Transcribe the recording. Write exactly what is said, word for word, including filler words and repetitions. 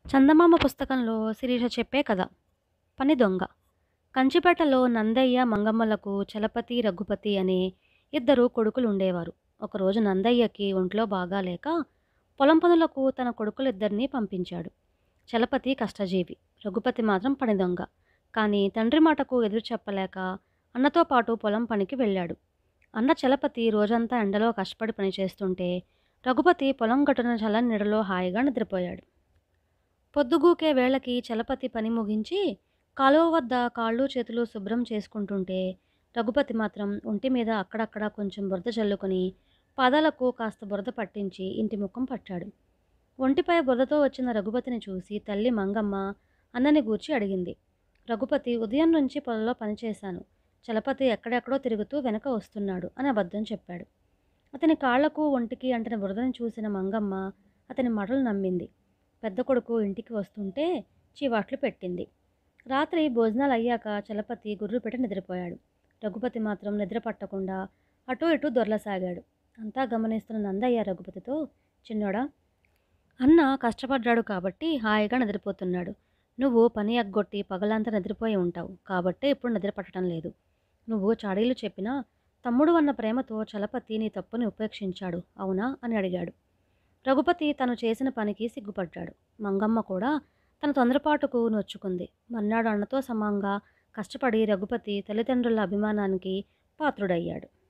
చందమామ పుస్తకంలో శిరీష చెప్పే కథ. పని దొంగ. కంచిపేటలో నందయ్య, మంగమ్మలకు చలపతి, రఘుపతి అనే ఇద్దరు కొడుకులుండేవారు. ఒకరోజు నందయ్యకి ఒంట్లో బాగాలేక పొలం పనులకు తన కొడుకులిద్దరినీ పంపించాడు. చలపతి కష్టజీవి, రఘుపతి మాత్రం పని దొంగ. కానీ తండ్రి మాటకు ఎదురు చెప్పలేక అన్నతో పాటు పొలం పనికి వెళ్ళాడు. అన్న చలపతి రోజంతా ఎండలో కష్టపడి పనిచేస్తుంటే రఘుపతి పొలం గట్టున చల్లని నీడలో హాయిగా నిద్రపోయాడు. పొద్దుగూకే వేళకి చలపతి పని ముగించి కాలువ వద్ద కాళ్ళు చేతులు శుభ్రం చేసుకుంటుంటే రఘుపతి మాత్రం ఒంటి మీద అక్కడక్కడ కొంచెం బురద చల్లుకొని పాదాలకు కాస్త బురద పట్టించి ఇంటి ముఖం పట్టాడు. ఒంటిపై బురదతో వచ్చిన రఘుపతిని చూసి తల్లి మంగమ్మ అన్నని గూర్చి అడిగింది. రఘుపతి ఉదయం నుంచి పొలంలో పనిచేశాను, చలపతి ఎక్కడెక్కడో తిరుగుతూ వెనక వస్తున్నాడు అని అబద్ధం చెప్పాడు. అతని కాళ్లకు ఒంటికి అంటిన బురదను చూసిన మంగమ్మ అతని మాటలు నమ్మింది. పెద్ద కొడుకు ఇంటికి వస్తుంటే చీవాట్లు పెట్టింది. రాత్రి భోజనాలు అయ్యాక చలపతి గుర్రు పెట్టి నిద్రపోయాడు. రఘుపతి మాత్రం నిద్ర పట్టకుండా అటూ ఇటూ దొర్లసాగాడు. అంతా గమనిస్తున్న నందయ్య రఘుపతితో, చిన్నోడా, అన్న కష్టపడ్డాడు కాబట్టి హాయిగా నిద్రపోతున్నాడు. నువ్వు పని ఎగ్గొట్టి పగలంతా నిద్రపోయి ఉంటావు కాబట్టే ఇప్పుడు నిద్ర పట్టడం లేదు. నువ్వు చాడీలు చెప్పినా తమ్ముడు అన్న ప్రేమతో చలపతి నీ తప్పుని ఉపేక్షించాడు, అవునా అని అడిగాడు. రఘుపతి తను చేసిన పనికి సిగ్గుపడ్డాడు. మంగమ్మ కూడా తన తొందరపాటుకు నొచ్చుకుంది. మర్నాడు అన్నతో సమంగా కష్టపడి రఘుపతి తల్లిదండ్రుల అభిమానానికి పాత్రుడయ్యాడు.